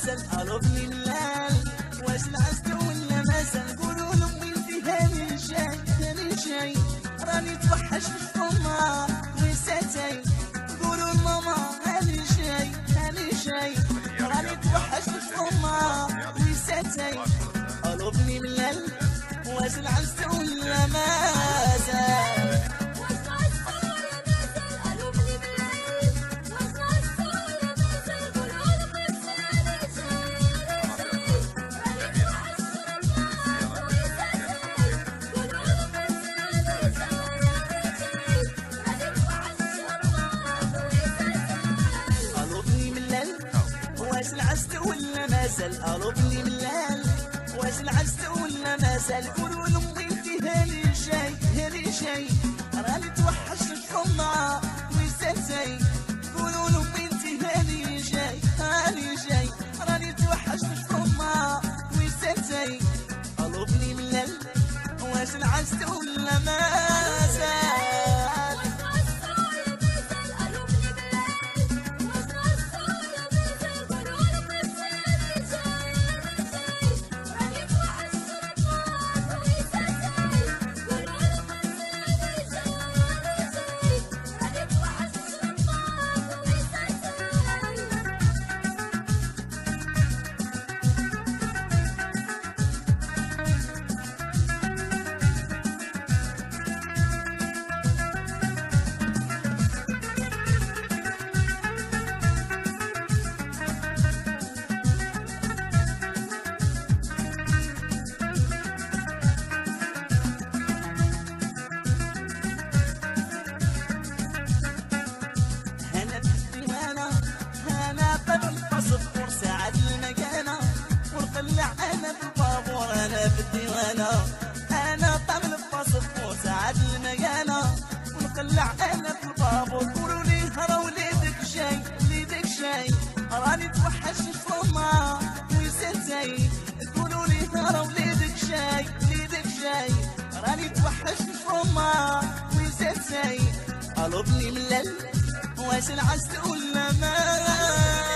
مازال قلبني ملال، واش العزت ولا مازال؟ قولوا لهم ويلتي هاني جاي هاني جاي، راني توحشت في أمها ويساتي. قولوا لماما هاني جاي هاني جاي، راني توحشت في أمها ويساتي. قلبني ملال، واش العزت ولا مازال؟ واش العزت ولا مازال؟ قلبني ملال، واش العزت ولا مازال؟ قولوا لهم بنتي هاني جاي هاني جاي، راني توحشت في أمها ويساتي. قولوا لهم بنتي هاني جاي هاني جاي، راني توحشت في أمها ويساتي. قلبني ملال، واش العزت ولا مازال؟ أنا طعم الباسبور ساعد المكانة، ونقلع أنا في البابور. قولوا لي هرا وليدك جاي وليدك جاي، راني توحشت في أمها ويساتي. قولوا لي هرا وليدك جاي وليدك جاي، راني توحشت في أمها ويساتي. قلبني ملل، واش العزت ولا مازال؟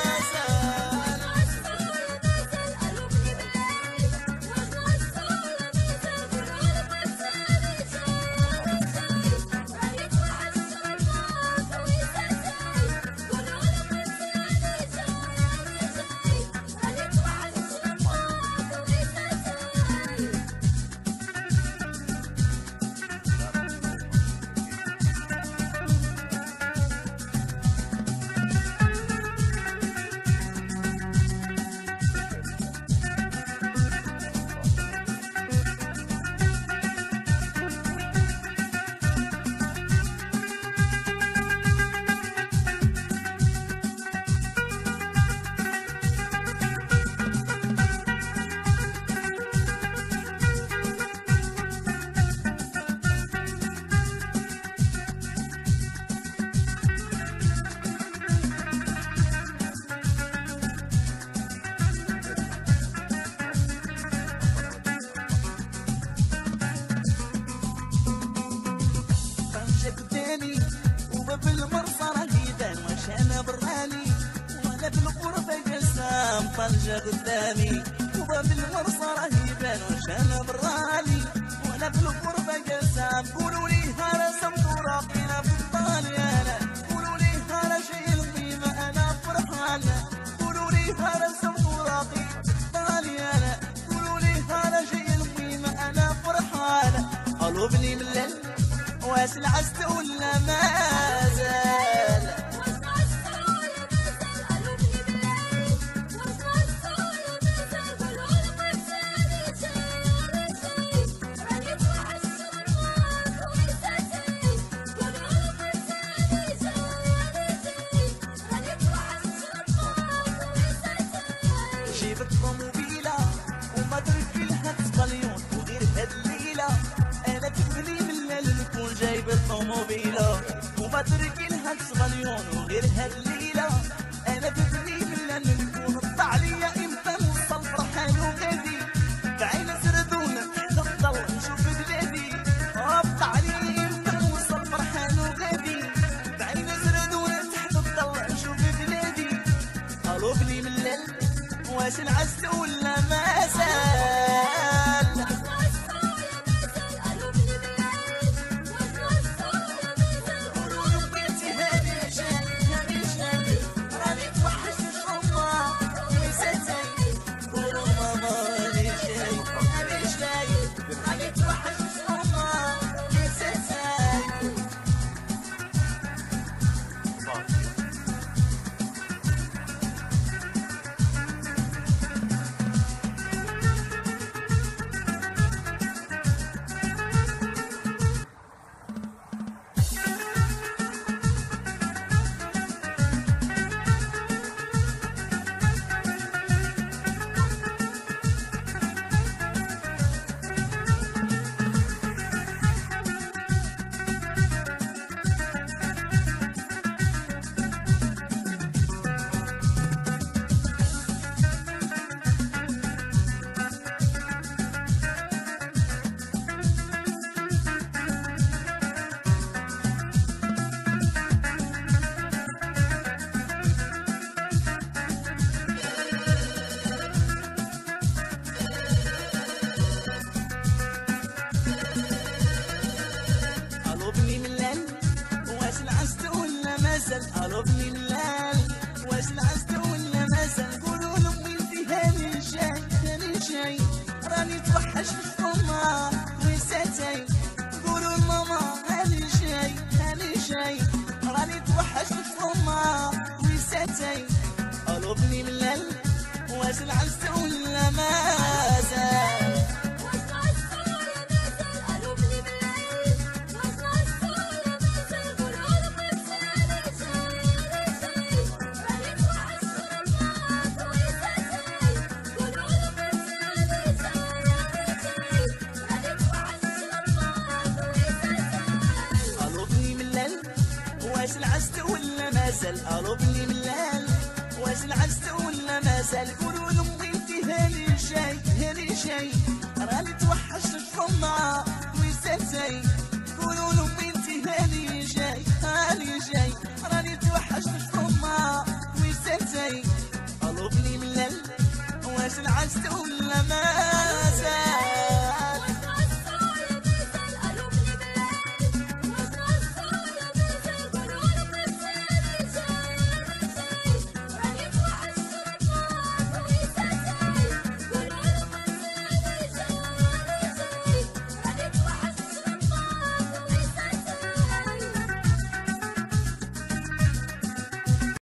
وباب المرصى راه يبان، واش انا براني وانا في الغربه قسام طنجه قدامي. وباب المرصى راه يبان، واش انا براني وانا في الغربه قسام. قولوا لي هذا سمت راقينا في الطاليانه، قولوا لي هذا شيء القيمه انا فرحانه. قولوا لي هذا سمت راقي طاليانه، قولوا لي هذا شيء القيمه انا فرحانه. قلبني ملل، واش العزت ولا مازال؟ جيبت طوموبيله وما درت لها تصبليون، وغير هاد الليله انا تبني نكون جايب الطوموبيله وما تركي لها تصبليون. وغير هاد الليله انا تبني نكون طلع ليا امتى نوصل فرحان وغادي، بعين سردون تحت الضل نشوف بلادي. طلع ليا امتى نوصل فرحان وغادي، بعين سردون تحت الضل نشوف بلادي. قلبني ملل، واش العزت ولا ما زال؟ الو ابني الليل واش العزت ولا مازال؟ قولوا لهم ولدي هاني جاي راني توحش في الفما ويساتي. قولوا لماما هاني جاي راني توحش في الفما ويساتي. الو ابني الليل واش العزت ولا مازال؟ واش العزت ولا مازال؟ الو ابني ملال واش العزت ولا مازال؟ قولوا لهم بنتي هاني جاي راني توحشت في الفما ويساتي.